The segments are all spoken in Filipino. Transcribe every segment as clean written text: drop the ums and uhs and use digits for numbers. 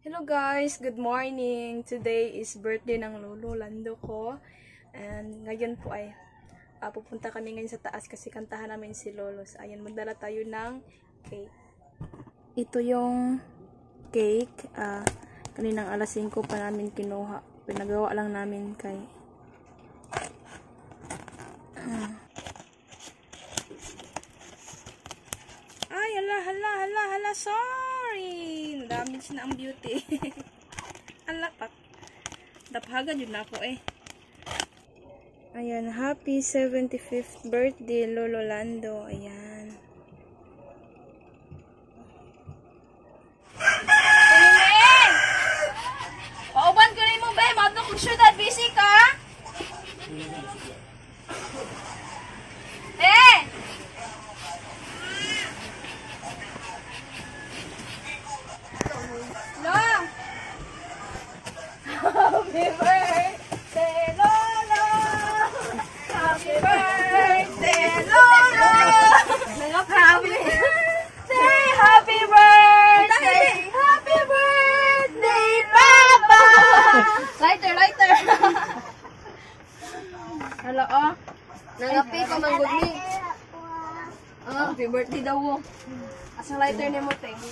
Hello guys, good morning. Today is birthday ng lolo Lando ko. And ngayon po ay pupunta kami ngayon sa taas kasi kantahan namin si lolo. So, ayan, magdala tayo ng cake. Ito yung cake. Kaninang alas 5 pa namin kinuha. Pinagawa lang namin kay ay, hala, sorry. Damage na ang beauty. Alapak. Daphaga yun na ako eh. Ayan, happy 75th birthday, Lolo Lando. Ayan. Kunin! Pauban ko rin mo, be. Mato kong syudad. Busy ka? Eh! Happy birthday, Lolo! Happy birthday, Lolo! Happy birthday! Happy birthday, Papa! Lighter! Hello, oh. Nangapi pa manggod ni. Happy birthday daw, oh. Asang lighter ni mo, te.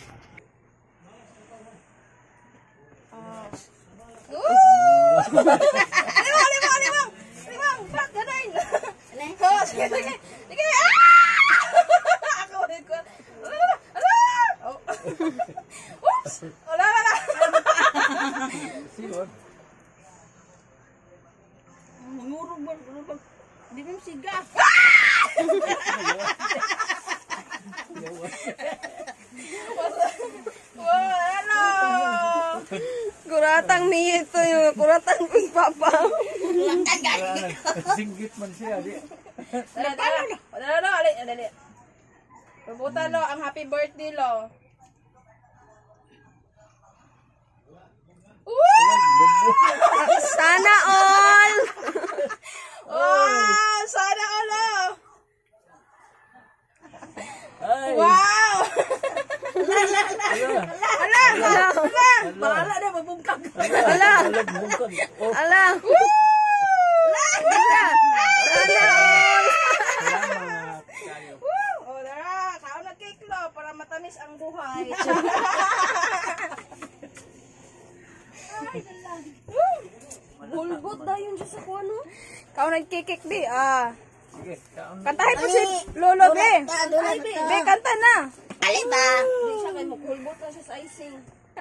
Limang! Ba't gano'n? Sige. Ako ulit ko. Oops! Wala. Murug. Di mo siga. Wala! Kuratang niya ito yung kuratang kong papa. Singgit man siya, di. Dali. Pabuta lo, ang happy birthday lo. Sana all! Wow! Sana all oh! Ay! Wow! Bahala na mabungkag. Ala! Bungkag. Oh, Ala! salamat kayo. O, dara! Kaon na cake lo para matamis ang buhay. Bulgot dayon siya sa kuno. Kaon na cake di, Sige, kaon. Kantahin po si Lolo, be. Be, kanta na. Alita. Di siya kay makulbot na siya sa icing.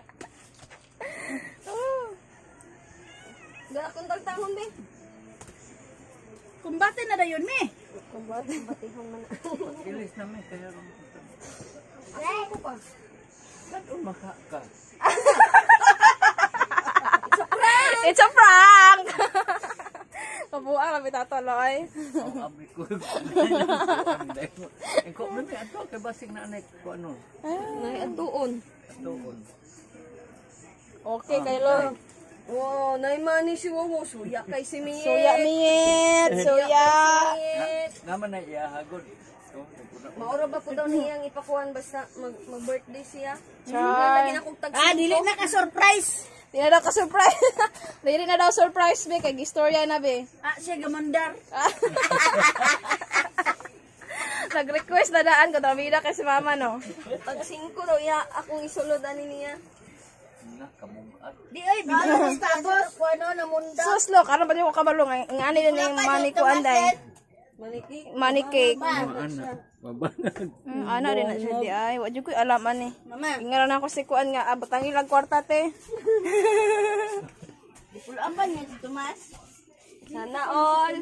Ga kung tagtahon be. Kumbate na dayon, me. Kumbate batihon man. Ilis namin, kaya rin. Ay ko pa. Ba't umaka? It's a prank! Kabuang, kami tataloy. Ang abri ko. Eko, may ato, kay basig na anek ko ano. Nay atuon. Doon. Okay, kay Lolo. Wow, nay mani si Wowo suya kay si Miet. Suya, miit. Suya. Naman na iahagod. Maura ba po daw niyang ipakuan basta mag-birthday siya? Char. Lagi na kong tag dili na ka surprise. Di na daw ka-surprise. Di na daw surprise, be. Kay gistorya na, be. Siya gamandar. Nag-request na daan ko. Dami kay si mama, no? Tag 5 daw iya akong isulod ani niya. Na, kamungat. Di ay bigyan sa tapos kuno na munda. Suslo, karon ba yung kabalong? Ang ani din yung money ko anday. Maliki. Money cake. Anak, babanag. Ana rin na siya di ay. Wa jud ko alam ani. Mama, Ingalan ako si kuan nga abot ang ilang kwarta te. pulaan pa niya si Tomas. Sana all.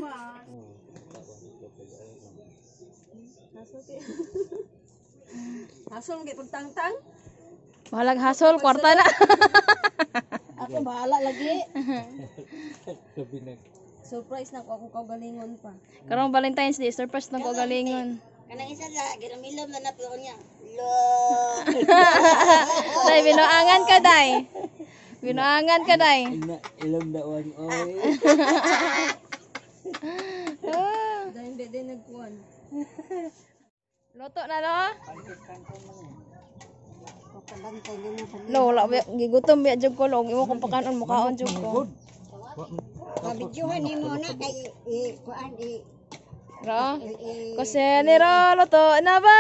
Hasol gid pagtangtang. Mahalag hasol kwarta na. Ako bahala lagi. Kabinag. Surprise na ako kaugalingon pa. Karong Valentine's Day, surprise na ko galingon. Kanang isa la giramilom na napio niya. Lo. Day binuangan ka day. Binuangan ka day. Ilang dawan, oy. Dahil hindi nagkuhan. Luto na no? Lo, wala ba, gigutom ba jud ko lo, imo kung pakanon mo kaon jud ko. Mabidyohan ni mo na kay kuan Ra? Kusinero, luto na ba?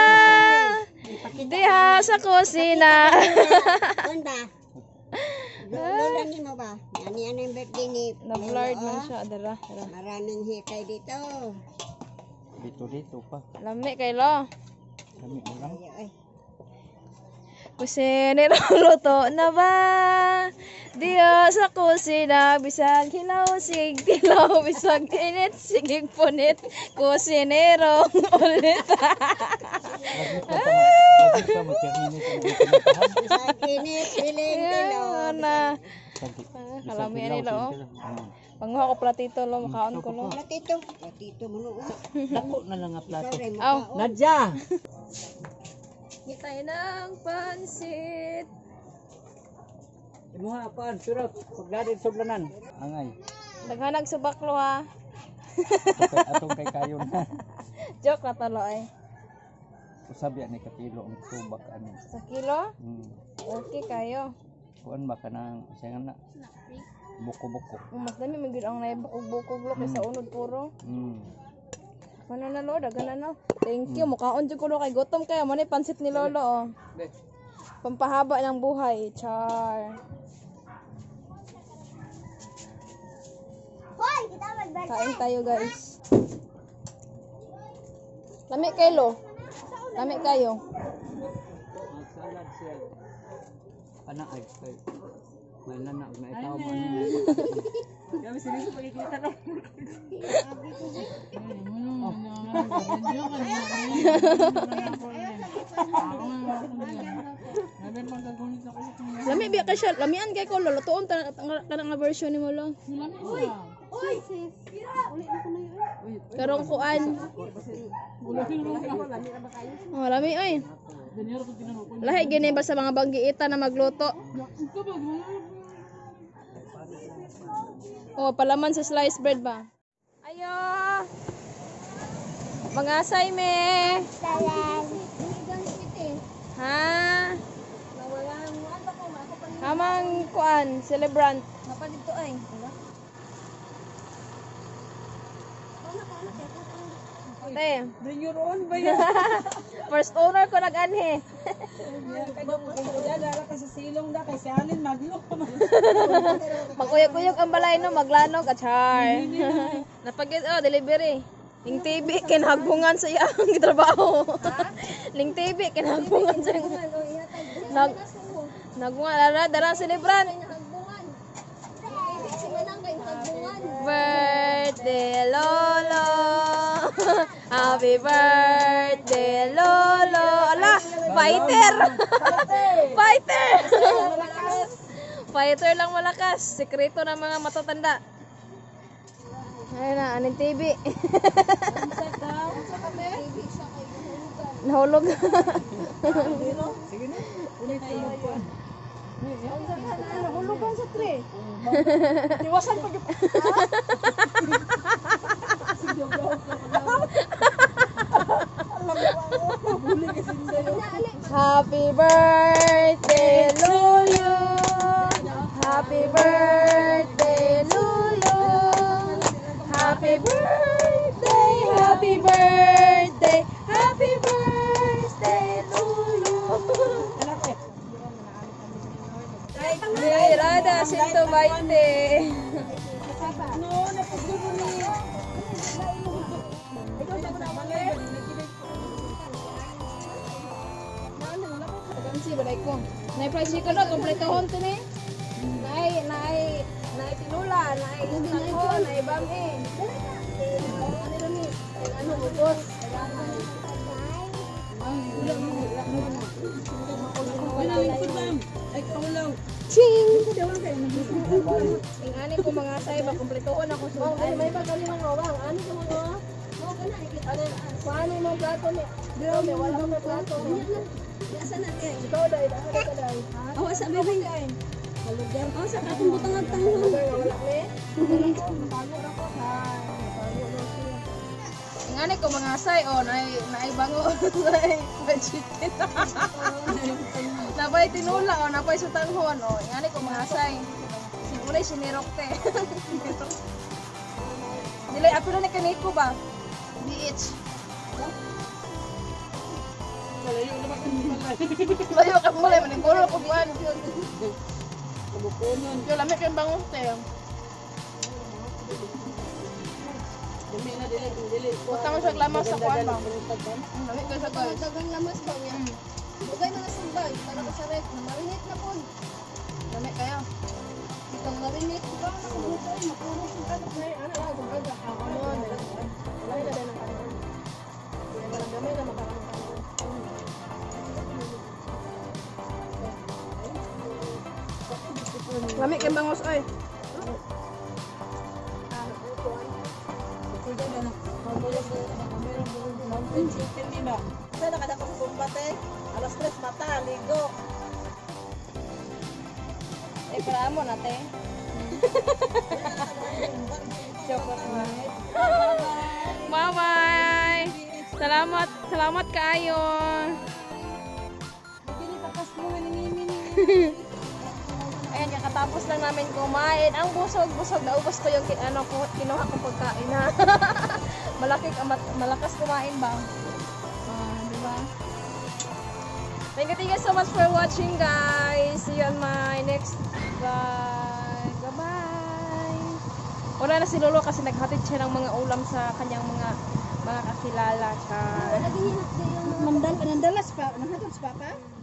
Diha sa kusina. kuan ba? Lola ni mo ba? Ano yung birthday ni Na-blurred man siya, dara. Maraming hitay dito. Dito pa. Lami kay lo. Kami lang. Ay, Kusinero, luto na ba? Diya sa kusina, bisag hilaw, sig tilaw, bisag init, sigig punit. Kusinero, ulit. Lagi ka mag-terminate ang pinatahan. sa init, piling tilo. Na. Kalami ani lo. Panguha ko platito lo, makaon ko lo. Latito. Latito mo no. Dako na lang ang plato. Sorry mo. Aw. Nadja! Ngitay ng pansit. Imuha paan, surot. Pagladin sublanan. Angay. Daghanag subaklo ha. Atong kay kayo na. Joke na talo ay. Usabi ni katilo ang subak ani. Sa kilo? Hmm. Okay kayo. Kuan ba kanang sayan na. Buko-buko. Mas dami man gyud ang naibukog-bukog lo kaysa unod puro. Hmm. Ano na lo, dagan na no. Thank you, mukaon jud ko lo kay gutom kayo. Manay pansit ni lolo oh. Pampahaba ng buhay, char. Kain tayo guys. Lami kayo lo. Lami kayo. Salad siya. Ana ay kay. May nanak na itaw man ni. Kami sini sa pagkikita no. Lami biya ka siya. Lamian kay ko lo. Lutoon kanang nga version ni mo lo. Karong kuan. Oh, lami ay. Lahi gini ba sa mga banggiita na magluto? Oh, palaman sa sliced bread ba? Ayo. Mga say me. Ha? Kamang kuan, celebrant. Napa dito ay. Te. Bring your own ba yan? First owner ko nag-anhe. Dala ka sa silong da kay sianin maglo. Magkuyog-kuyog ang balay no, maglanog at char. Napagid oh, delivery. Ling TV kinahagbungan sa iyang trabaho. Ling TV kinahagbungan sa nagbunga dara celebrant. Birthday Lolo. Happy birthday Lolo. Ala, fighter. Fighter. Fighter lang malakas. Sekreto ng mga matatanda. Ayun na, aning TV. Nahulog. Sige na. Ulit tayo po. Nahulugan sa tray. Tiwasan pag Happy birthday Lulu. Happy birthday Lulu. Happy birthday, happy birthday, happy birthday Lulu. Ay, Rada, 120. Balay ko. Nay price ko na kompleto hon to ni. Nay tinula, nay sako, nay bami. Ano ni? Ano ubos? Ching! Ingani ko mga say ba kompletoon ako sa may ba kami mga wang ani ko mga paano mo plato ni? Dilo may wala mo plato. Asa na kay? Ikaw dai, dai. Awa sa bebe. Malugyan. Oh, sa katong butang ang tanghon. Wala me. Pagod ako. Ngani ko mga say o naay bango say chicken. Napay tinula o napay sutanghon o ngani ko mga say. Simulay sinirok te. Dilay apilo ni kaniko ba? DH. Layo ka mulay man gulo ko buwan. Kabukunon. Yo lamig kay bango te. Dumi na dili. Utang sa lamas sa kuan ba? Lamig ka sa guys. Dagang lamas ba yan? Bugay na nasubay, para ko sa red, na marinate na po. Lamig kayo. Itong marinate ba? Nakabutay, mapuro kong anak na yun. Ano lang, kung baga, kakamon. Wala na din ang kanon. Kaya walang gamay na makakamon. Lamig kay bangos oy. Chicken nila. Sa nakadako sa kumbate, alas 3 mata, ligo. Eh para mo nate. Joke lang. Bye-bye. Salamat kaayo. Ayan, kakatapos lang namin kumain. Ang busog. Naubos ko yung kinuha kong pagkain ha. Malakas kumain ba? Diba? Thank you so much for watching guys. See you on my next vlog. Bye-bye. Wala na si Lolo kasi naghatid siya ng mga ulam sa kanyang mga kakilala. Mandalas pa, nanghatod sa papa?